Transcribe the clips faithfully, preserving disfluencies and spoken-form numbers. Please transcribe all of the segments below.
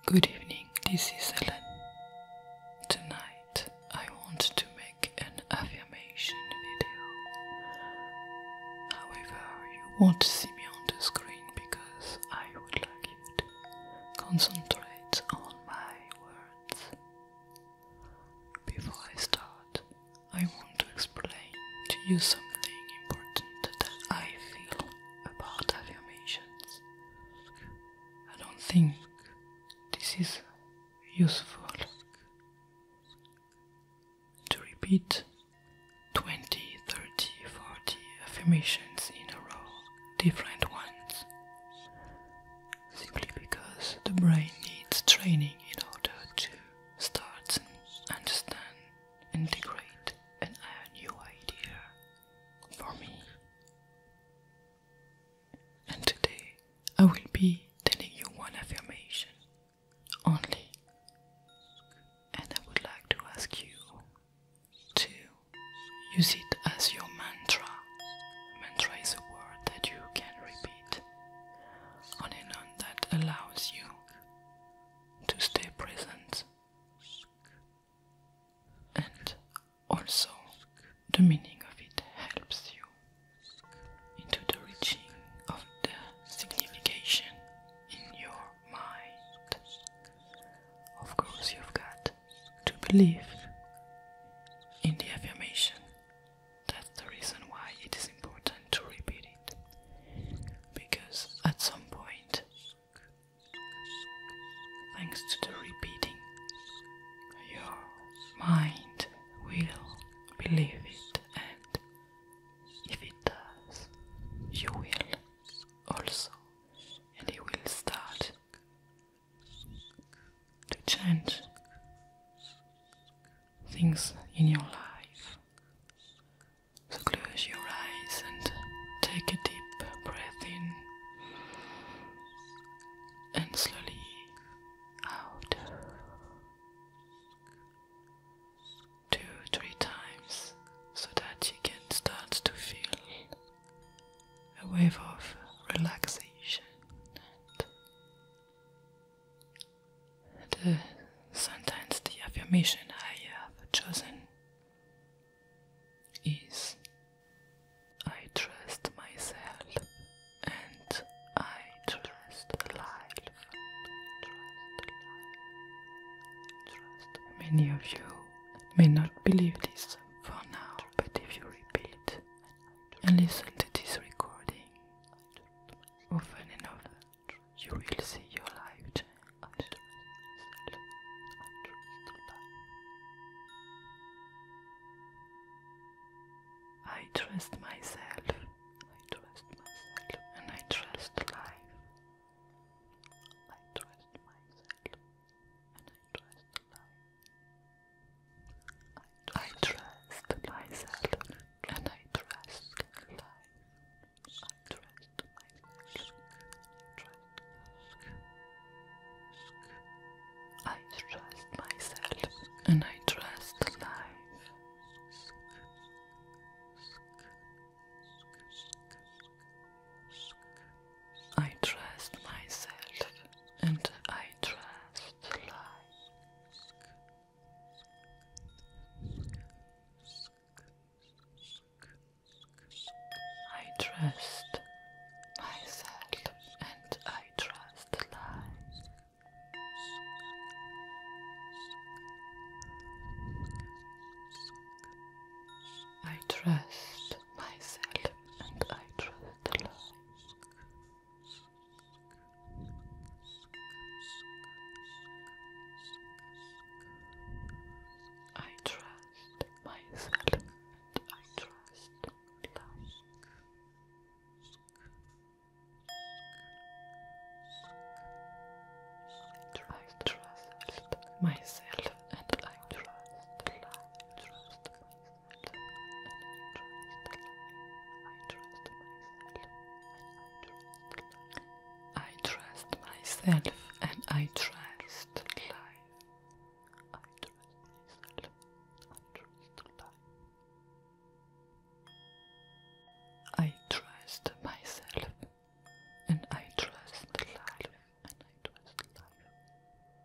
Good evening, this is Ellen. Tonight I want to make an affirmation video. However, you won't see me on the screen because I would like you to concentrate on my words. Before I start, I want to explain to you something important that I feel about affirmations. I don't think this is useful to repeat twenty, thirty, forty affirmations in a row, different ones, simply because the brain needs training in order to start and understand, integrate a new idea for me. And today I will be telling you one affirmation only, and I would like to ask you to use it as your mantra. Mantra is a word that you can repeat on and on that allows you to stay present, and also the meaning of it helps you into the reaching of the signification in your mind. Of course, you've got to believe in the affirmation. That's the reason why it is important to repeat it, because at some point, thanks to the repeating, your mind will believe it, and if it does, you will also, and it will start to change things in your life. So close your eyes and take a deep breath in and slowly out. Two, three times so that you can start to feel a wave of relaxation. And the sentence, the affirmation I have chosen is: I trust myself and I trust life. Trust. Many of you may not believe this for now, but if you repeat and listen to this recording often enough, you will see your life change. I trust myself, I trust myself, and I trust life. I trust myself, and I trust life. I trust myself, and I trust life. I trust myself, I trust myself, and I trust life. I trust myself and I trust life. I trust myself and I trust life. I trust myself and I trust life. I trust myself and I trust life. I trust myself and I trust life. Trust I trust myself and I trust life. I trust myself, I trust life. I trust myself and I trust life, and I trust life.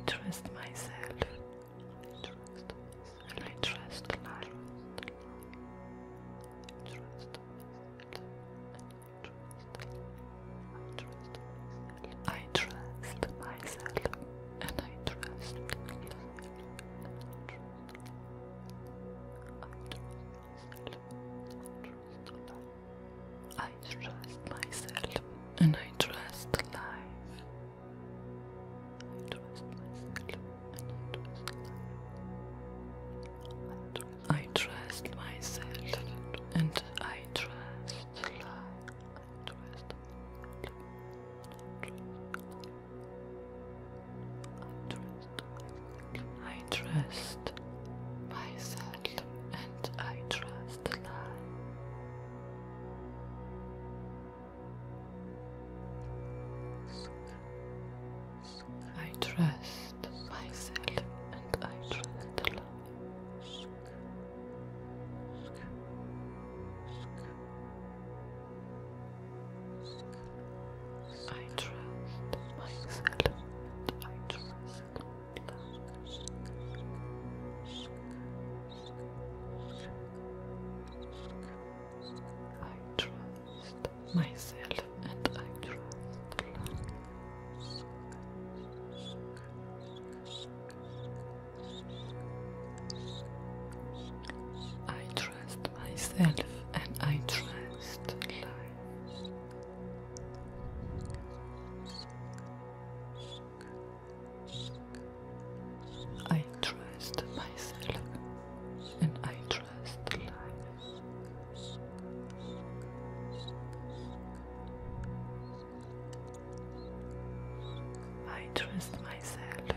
trust myself, and I trust life. I trust myself, and I trust I trust myself, and I trust life. I trust myself, and I trust life. I trust myself, and I trust life. I trust myself, and I trust life. I trust myself, and I trust I trust myself, and I trust life. I trust myself, and I trust life. I trust myself, and I trust life. I trust myself,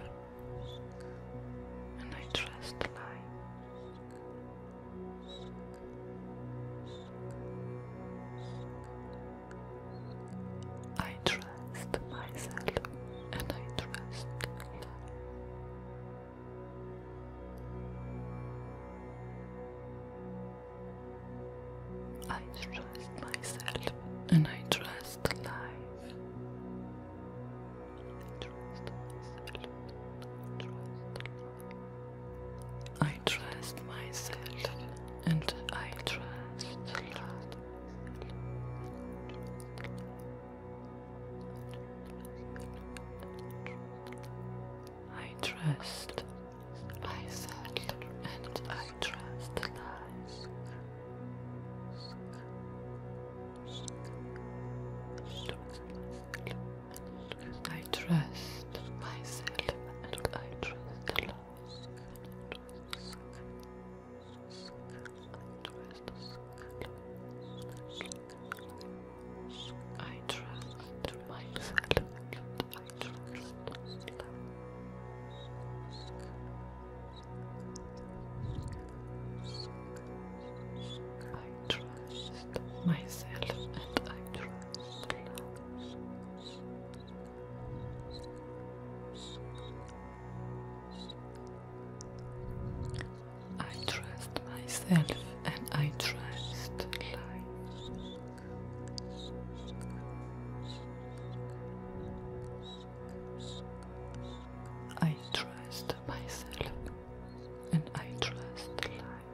and I trust life. I trust myself, and I trust life. I trust myself, and I trust life. I trust myself, and I trust life. I trust myself, and I trust life. I trust myself, and I trust life. I trust myself, and I trust life. I trust myself, and I trust life. I trust myself, and I trust life. I trust myself, and I trust life.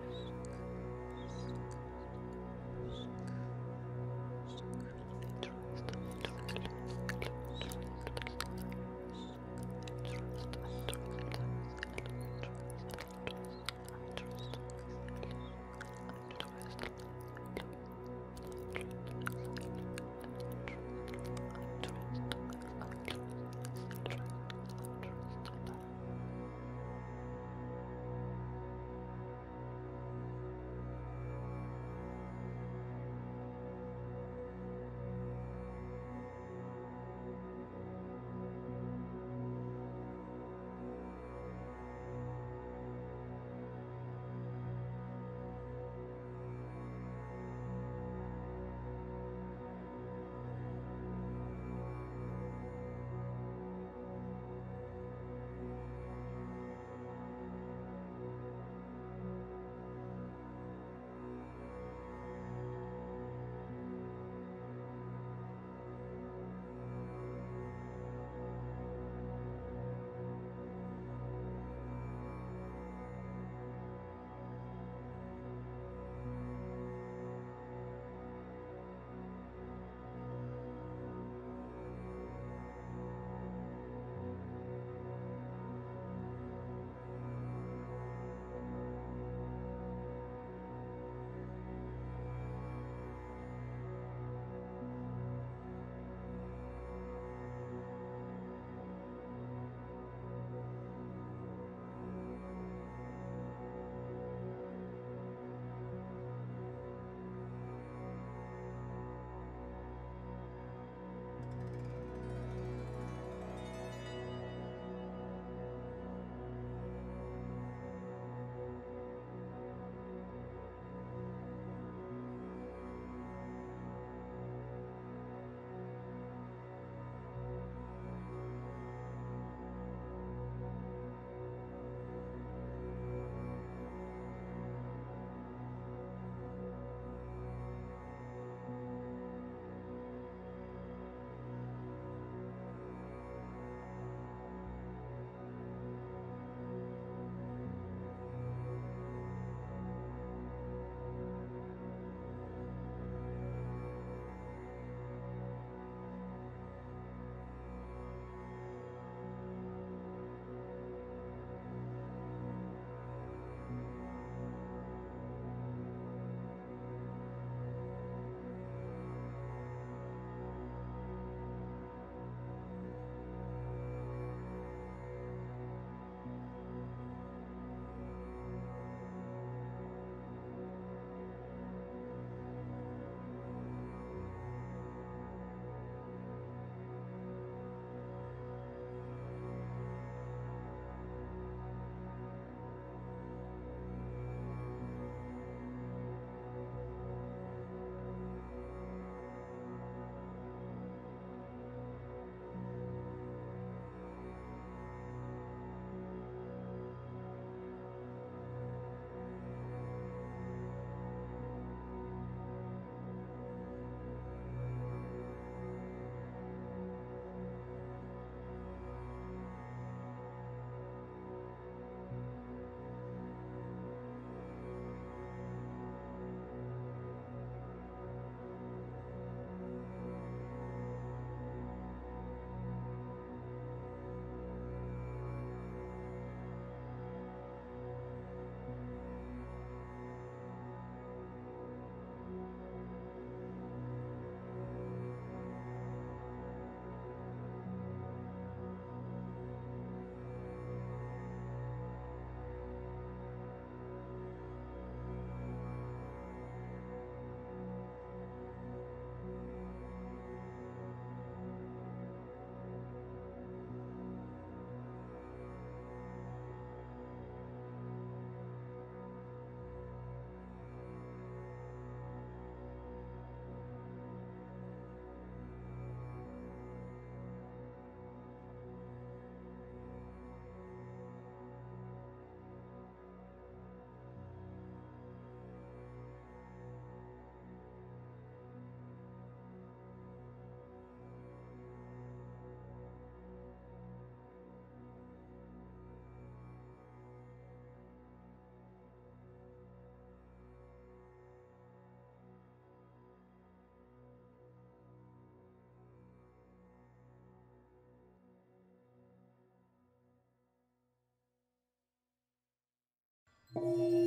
you.